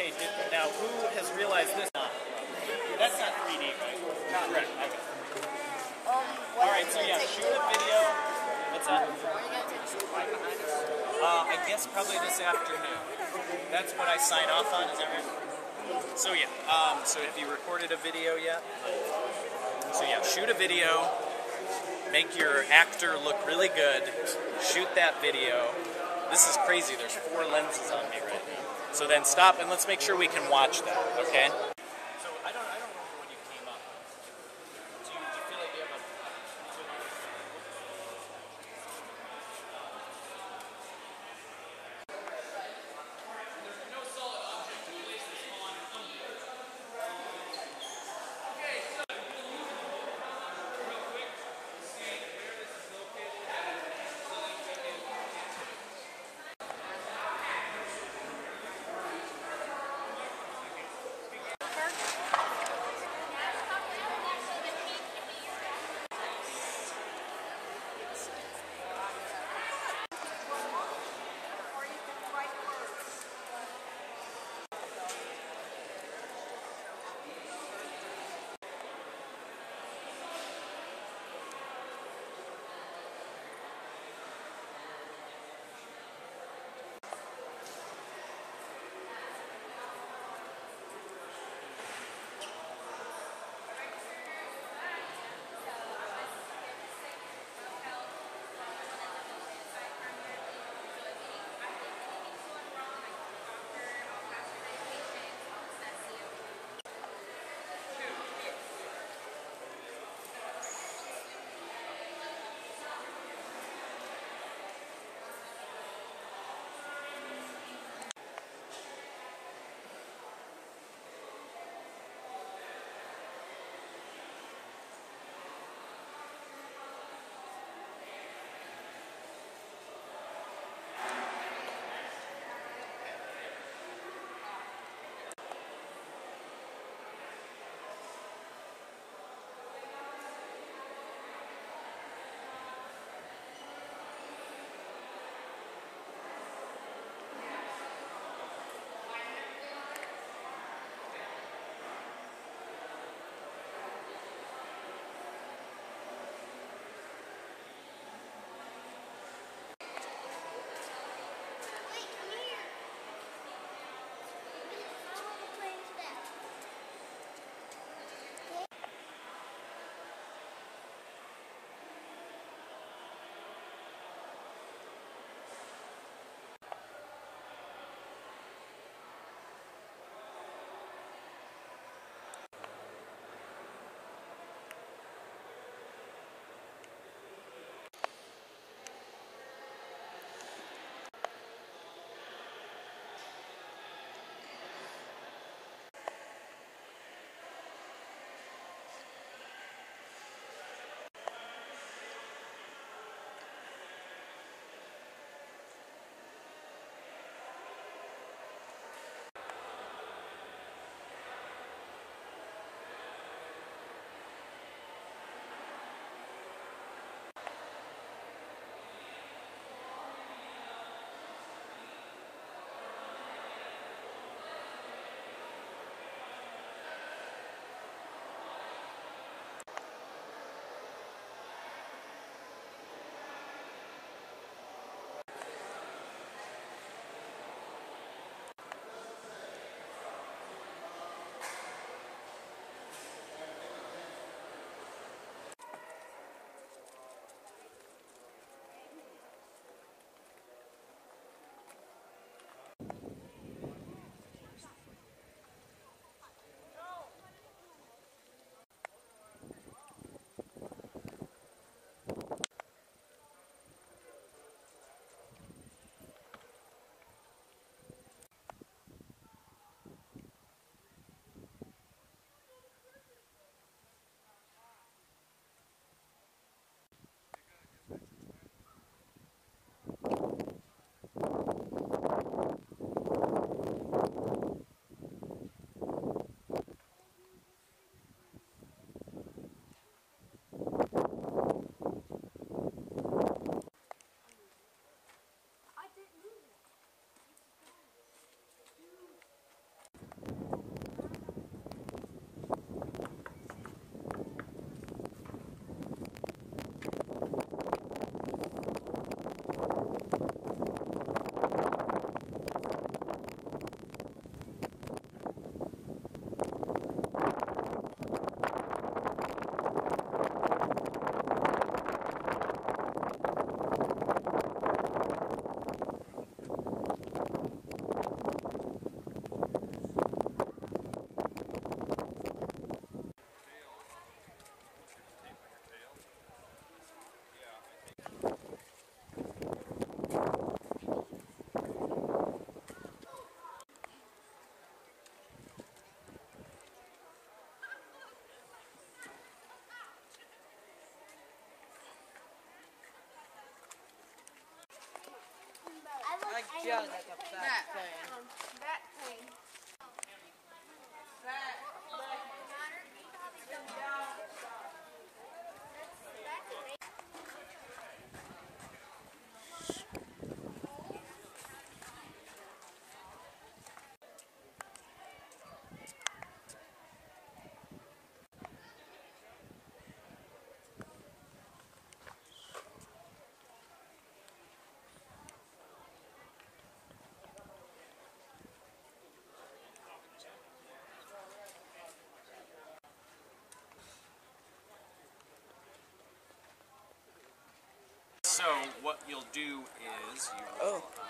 Okay, now who has realized this? That's not 3D, right? Correct. Okay. Alright, so yeah, shoot a video. What's that? I guess probably this afternoon. That's what I sign off on, is that right? So yeah, so have you recorded a video yet? So yeah, shoot a video, make your actor look really good, shoot that video. This is crazy, there's 4 lenses on me right now. So then stop and let's make sure we can watch that, okay? So I don't remember when you came up. Do you feel like you have a... Yeah, like a fat plane. That plane. That So what you'll do is you will,